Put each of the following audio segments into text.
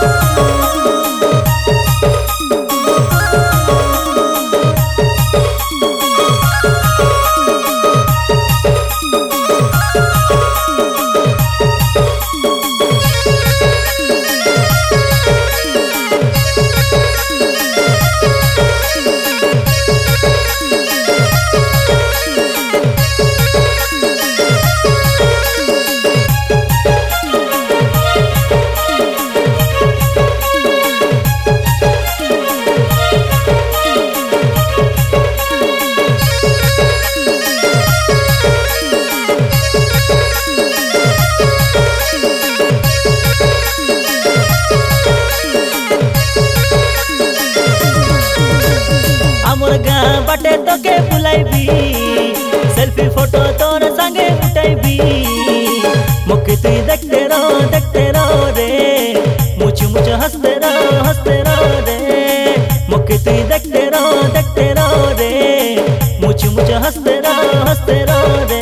बाटे तो के बुलाइबी सेल्फी फोटो तोर संगे उठाइबी मुके तुई देखते रहो रे मुझ हंसते रहो रे मुके तुई देखते रहो रे मुझ हंसते रहो रे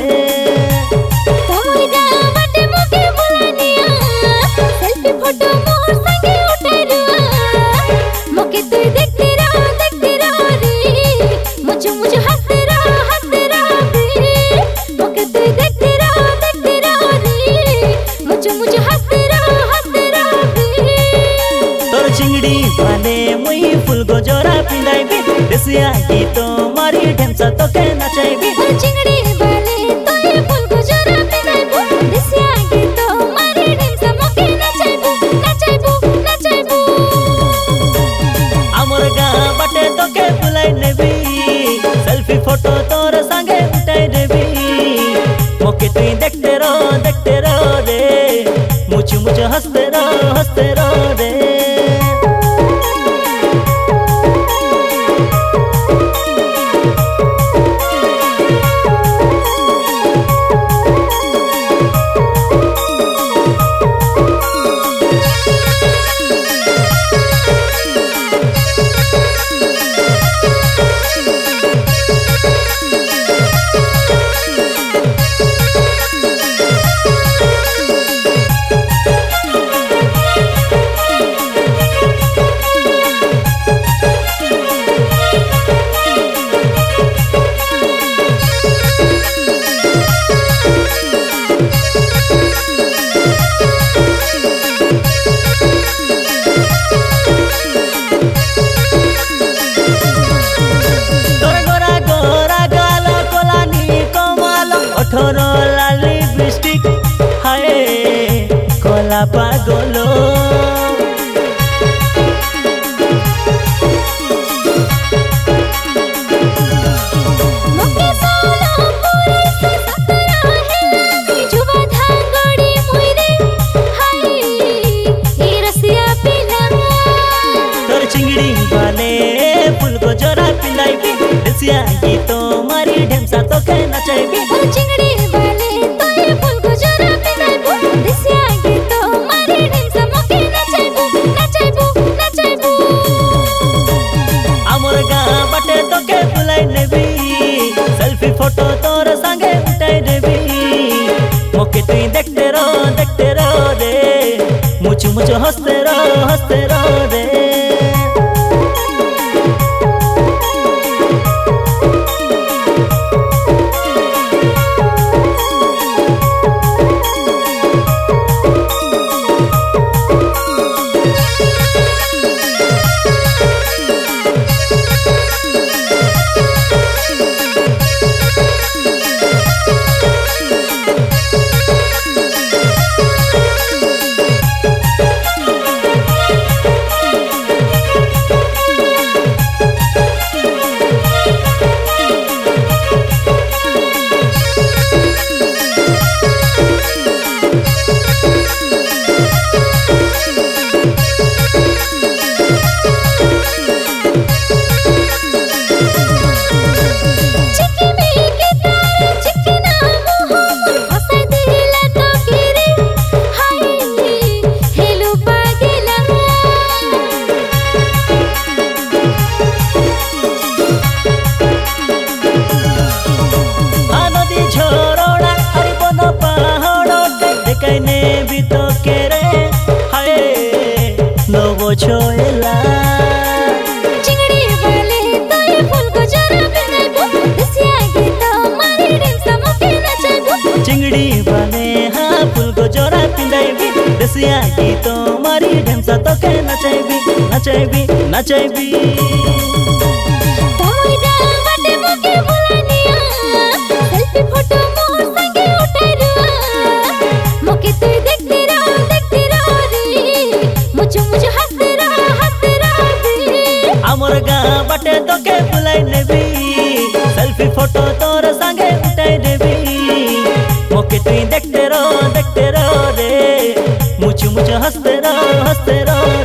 चिंगड़ी वाले मुई फूल गोजरा पिंदाइबी देसिया गीतो मारी ढेमसा तो के नचाइबी चिंगड़ी वाले तो ये फूल गोजरा पिंदाइबो देसिया गीतो मारी ढेमसा मोके नचाइबो आमर गा बाटे तो के बुलाई नेबी सेल्फी फोटो तोर संगे उठाई देबी मोके तुई देखते रहो रे मुझ हंसते रहो रे ठोरो लाली बिस्टिक हाय कोला पागलो चिंगड़ी वाले फूल को जोरा पिंदाइबी देसिया गीतो मारी ढेमसा तो के नचाइबी चिंगड़ी वाले तो ये फूल गोजरा पिंदाइबो देसिया गीतो मारी ढेमसा मोके नचाइबो आमर गा बाटे तो के बुलाई नेबी सेल्फी फोटो तोर संगे उठाई देबी मोके तुई देखते रहो रे मुझ हंसते रहो रे छोएला चिंगड़ी वाले तो ये फूल को जरा पिनाइबो देसिया गीत मारी ढेमसा मोके नचाइबो चिंगड़ी वाले हाँ फूल को जोरा पिंदाइबी देसिया गीत मारी ढेमसा तो के नचाइबी नचाइबी नचाइबी तोरा बाटे मोके बुलानिया सेल्फी फोटो मोर संगे उठाइरुआ मोके तू देखते रहो रे मुझे हंसते रहो रे आमर गाँ बाटे तो के बुलाई नेबी सेल्फी फोटो तोर संगे उठाई देबी मोके तू देखते रहो रे मुझे हंसते रहो